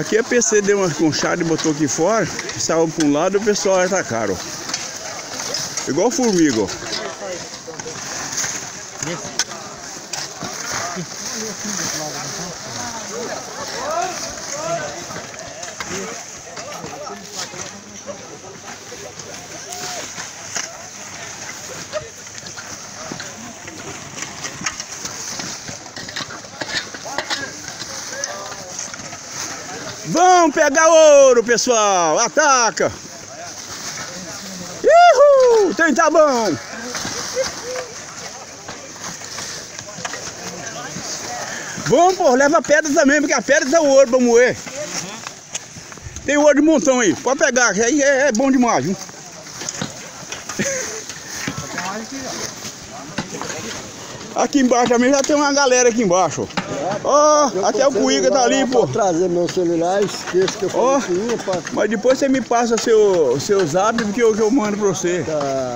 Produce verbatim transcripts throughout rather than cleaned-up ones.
Aqui a P C deu uma conchada e botou aqui fora, saiu para um lado e o pessoal atacaram. Igual formiga, ó. Vamos pegar ouro, pessoal! Ataca! Uhul! Tem tá bom! Vamos, pô, leva pedra também, porque a pedra dá ouro pra moer. Tem ouro de montão aí, pode pegar, que aí é, é bom demais, viu? Aqui embaixo também já tem uma galera aqui embaixo, ó. Oh, até o Cuíca tá ali, pô. Trazer meu celular, esqueço que eu oh, falei pra... Mas depois você me passa seu, seu zap que eu, que eu mando pra você. Tá.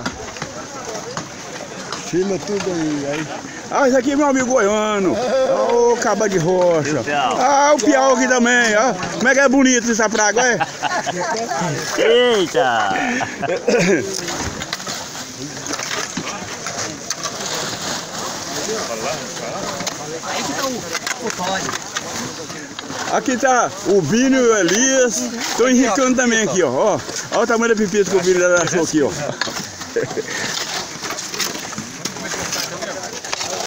Filma tudo aí, aí. Ah, esse aqui é meu amigo goiano. Ô, oh, Caba de Rocha. Ah, o Piau aqui também, ó. Como é que é bonito essa praga, é? Eita! Aqui tá o Vini e o Elias. Tô enricando também aqui, ó. Ó, ó o tamanho da pipita que o Vini achou aqui, ó.